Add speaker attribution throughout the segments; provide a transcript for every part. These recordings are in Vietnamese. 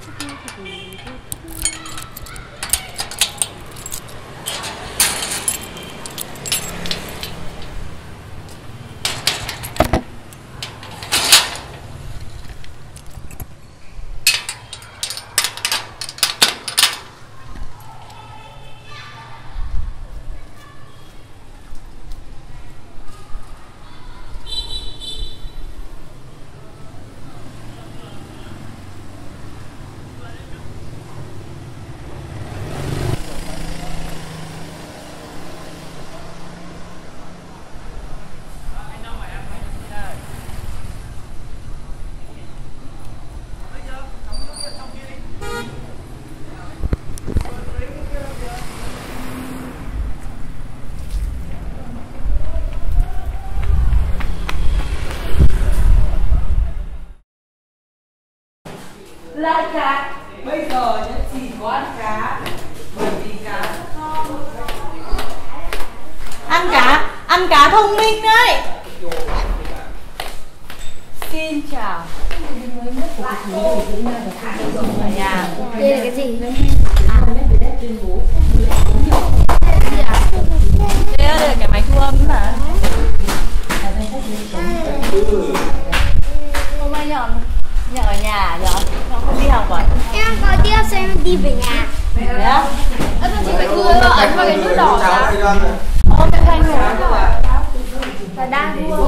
Speaker 1: Lại cá. Bây giờ nhá, chỉ có ăn cá. Bởi vì cá rất ngon. Ăn cá thông minh đấy. Xin chào. Ở nhà.
Speaker 2: Đây là cái gì?
Speaker 1: Đây là cái máy thu âm mà. Hôm nay nhận ở nhà rồi, nó không đi học rồi.
Speaker 2: Em có tiếp sao em đi về nhà.
Speaker 1: Đấy á?
Speaker 3: Chị phải ấn vào cái nút đỏ ra.
Speaker 1: Ôm cái thanh rồi.
Speaker 2: Và đang mua.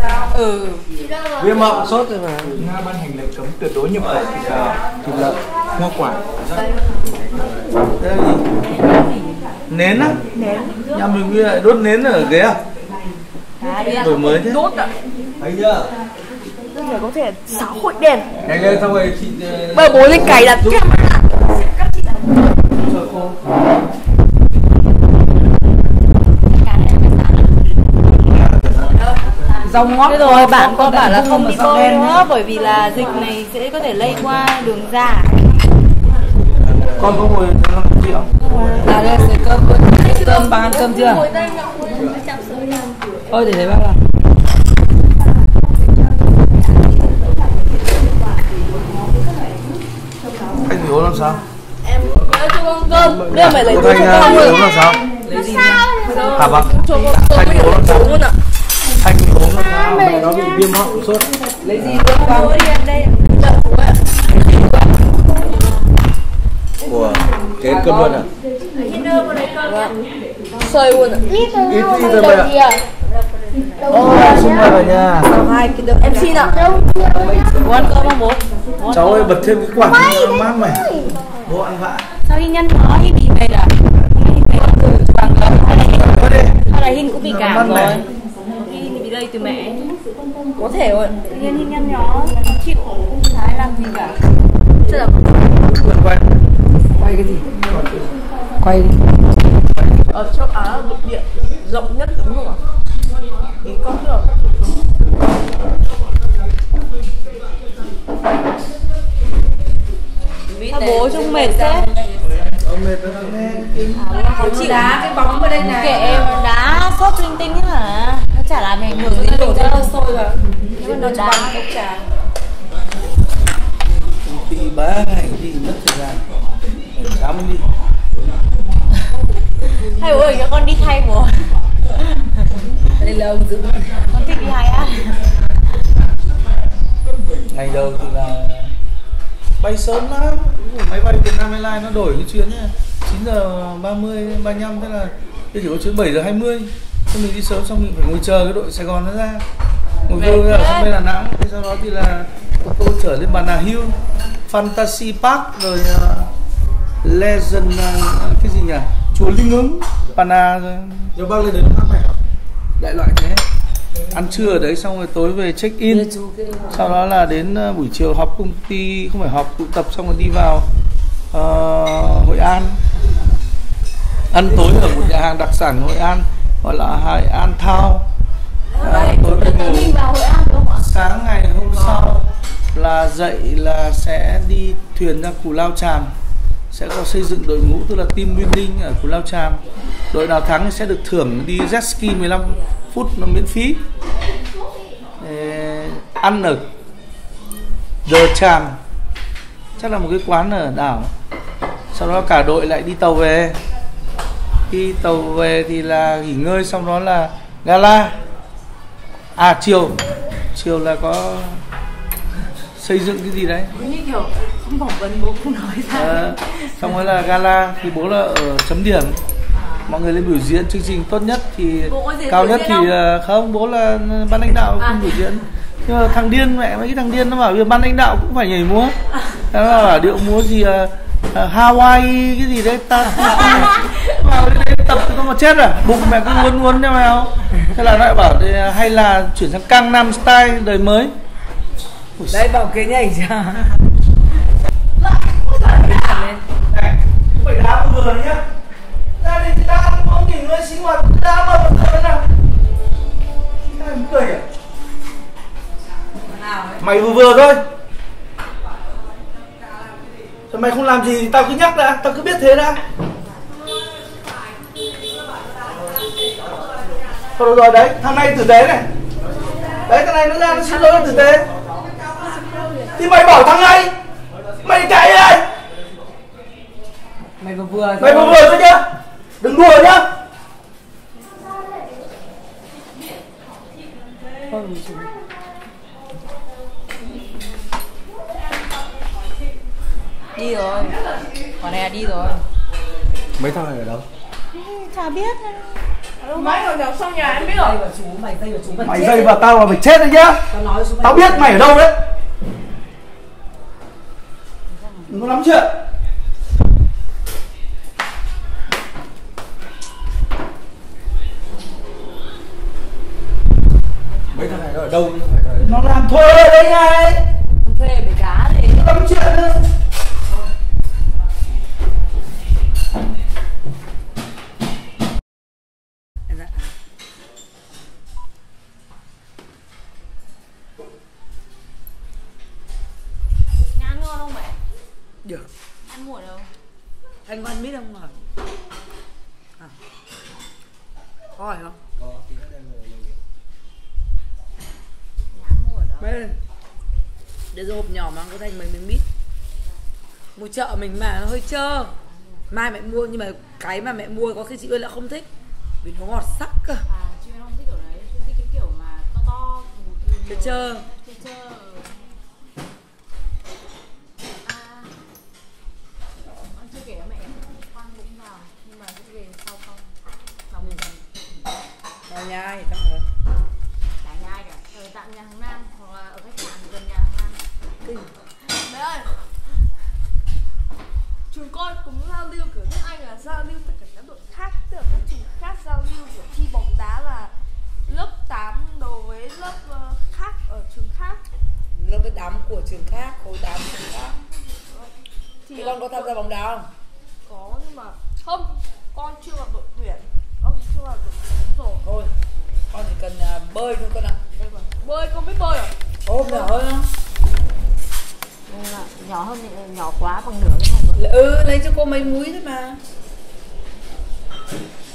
Speaker 4: Viêm họng sốt rồi mà. Nga ban hành lệnh cấm tuyệt đối nhập khẩu thịt lợn, hoa quả. Đây là gì? Nến á? Nến. Nhà mình bây giờ đốt nến ở ghế à? Đổi mới thế.
Speaker 3: Đốt ạ.
Speaker 4: Thấy chưa?
Speaker 3: Rồi có thể 6 hội đèn.
Speaker 4: Cày lên xong rồi chị
Speaker 3: Bơ bố lên cày đặt kem.
Speaker 1: Rồng ngót rồi, bạn có bảo là không đi bơi nữa bởi vì là dịch này sẽ có thể lây qua đường da.
Speaker 4: con có ngồi 5 triệu.
Speaker 1: À đây là cơm. Cơm bạn ăn cơm chưa? Ôi để đấy bác là.
Speaker 4: Anh uống làm sao?
Speaker 3: Em nhớ cho con cơm. Đưa mày lấy
Speaker 4: Anh uống làm sao?
Speaker 1: Lấy gì?
Speaker 4: Hả bác? Anh uống làm sao? Anh uống làm sao? Mẹ nó bị viêm họng sốt.
Speaker 1: Lấy gì đưa vào đây.
Speaker 4: Của cái cơm luôn à?
Speaker 3: Sơi luôn ạ.
Speaker 4: Ít rồi mày ạ. Xin mời vào nhà.
Speaker 1: Hai cái đợt
Speaker 3: Em xin ạ.
Speaker 1: bố ăn cơm không bố?
Speaker 4: Cháu ơi bật thêm cái quạt mát mẻ. Bố ăn vạ.
Speaker 1: Sao Hin nhân nó Hin bị mệt à? Hin mệt từ vàng gấm hay là Hin cũng bị cảm rồi. Hin bị lây từ mẹ.
Speaker 3: Có thể rồi.
Speaker 1: Hin nhân nó chịu không thái làm gì cả.
Speaker 3: Chắc là
Speaker 4: Quay cái gì?
Speaker 1: Quay đi.
Speaker 3: ở châu Á là lục địa rộng nhất đúng không ạ? Cái con được.
Speaker 1: Bố trông mệt thế.
Speaker 4: Mệt nó nghe.
Speaker 1: Khó chịu.
Speaker 3: Đá cái bóng ở đây này.
Speaker 1: Kệ em đá sốt linh tinh ấy hả? Nó chả làm ảnh hưởng gì
Speaker 3: đổ ra
Speaker 1: đâu.
Speaker 3: sôi vào.
Speaker 1: Nhưng mà nó đá
Speaker 3: cốc trà.
Speaker 4: Thì 3 ngày thì mất thời gian. Sáng mới đi.
Speaker 1: hay bố ơi cho con đi thay bố.
Speaker 3: Đây là ông giữ.
Speaker 1: Con thích đi thay á.
Speaker 4: Ngày đầu thì là bay sớm lắm. Máy bay Vietnam Airlines nó đổi cái chuyến 9:30, 35, thế là chỉ có chuyến 7:20. Thế mình đi sớm xong mình phải ngồi chờ cái đội Sài Gòn nó ra. Ngồi vô ở sân bay Đà Nẵng. Thế sau đó thì là tôi trở lên Bà Nà Hills, Fantasy Park rồi Legend cái gì nhỉ? Chùa Linh Ứng, Bà Nà rồi. Nếu bác lên đấy nó mát mẻ. Đại loại thế. Ăn trưa ở đấy xong rồi tối về check in. Sau đó là đến buổi chiều họp công ty, không phải họp tụ tập xong rồi đi vào Hội An. Ăn tối ở một nhà hàng đặc sản Hội An gọi là Hải An Town. Tối về ngủ. Sáng ngày hôm sau là dậy là sẽ đi thuyền ra Cù Lao Chàm. Sẽ có xây dựng đội ngũ tức là team building ở Cù Lao Chàm. Đội nào thắng thì sẽ được thưởng đi jet ski 15 phút nó miễn phí. Ăn ở The Chàm. chắc là một cái quán ở đảo. Sau đó cả đội lại đi tàu về. Đi tàu về thì là nghỉ ngơi, xong đó là gala. À chiều là có xây dựng cái gì đấy.
Speaker 1: Như kiểu không phỏng vấn bố không nói ra.
Speaker 4: Xong rồi là gala thì bố là ở chấm điểm. Mọi người lên biểu diễn chương trình tốt nhất thì cao nhất thì không, bố là ban lãnh đạo không biểu diễn. Nhưng mà thằng điên, mẹ mấy cái thằng điên nó bảo bây giờ ban lãnh đạo cũng phải nhảy múa. Nó bảo điệu múa gì Hawaii cái gì đấy ta vào đấy tập nó mà chết à, bụng mẹ cứ muốn cho mèo. Thế là lại bảo hay là chuyển sang Gangnam Style đời mới.
Speaker 3: Đấy bảo cái nhảy chưa?
Speaker 4: Phải đá vừa nhá. Gia đình ta không nghỉ ngơi sinh hoạt đá mà vẫn cười nào. Em cười à? Mày vừa thôi. Sao mày không làm gì thì tao cứ nhắc đã, tao cứ biết thế đã. Thôi rồi đấy, thằng này tử tế này. Đấy thằng này nó ra nó xin lỗi tử tế. Thì mày bảo thằng này mày chạy đây.
Speaker 3: Mày vừa
Speaker 4: thôi nhá. Đừng đùa nhá.
Speaker 1: Đi rồi. Còn này là đi rồi.
Speaker 4: Mấy thằng này ở đâu?
Speaker 1: Chả biết.
Speaker 3: Mày còn nhỏ xong nhà em biết rồi.
Speaker 4: Mày dây vào tao mà mày chết đấy nhá. Tao biết mày ở đâu đấy. Đừng có lắm chuyện. Mấy thằng này nó ở đâu? Nó làm thuê ở đây này.
Speaker 1: Thuê với cá thì
Speaker 4: Lắm chuyện nữa.
Speaker 1: ăn ngon không mẹ?
Speaker 3: Được.
Speaker 1: Ăn mua ở đâu?
Speaker 3: Anh có ăn mít không hỏi? Có hỏi không?
Speaker 1: Ăn mua ở đâu?
Speaker 3: Bên để rồi hộp nhỏ mà có thành mấy miếng mít. Mua chợ mình mà nó hơi trơ. Mai mẹ mua nhưng mà cái mà mẹ mua có khi chị ơi lại không thích vì nó ngọt sắc cơ.
Speaker 1: Chị không thích kiểu đấy, chị thích cái kiểu mà to.
Speaker 3: Cái trơ.
Speaker 1: Anh chưa kể mẹ khoan bụng vào nhưng mà sẽ về sau không. Lòng mình
Speaker 3: Nó nhai chắc rồi.
Speaker 1: chả nhai cả. Ở tạm nhà hàng Nam hoặc là ở khách sạn gần nhà hàng Nam.
Speaker 3: Kinh.
Speaker 5: Mẹ ơi, chúng con cũng giao lưu kiểu nước Anh là giao lưu tất cả các đội khác, tức là các trường khác giao lưu kiểu thi bóng đá là lớp 8 đối với lớp khác ở trường khác.
Speaker 3: Lớp cái đám của trường khác, khối đám của trường khác.
Speaker 5: Thì
Speaker 3: Thì con có tham gia bóng đá không?
Speaker 5: có nhưng mà không, con chưa vào đội tuyển, con chưa vào đội tuyển rồi.
Speaker 3: Thôi, con chỉ cần bơi thôi con ạ.
Speaker 5: Bơi con biết bơi à?
Speaker 3: Ôm nhỏ hơn không?
Speaker 1: Nhỏ hơn thì nhỏ quá bằng nửa cái này rồi.
Speaker 3: Lấy cho cô mấy múi thôi mà.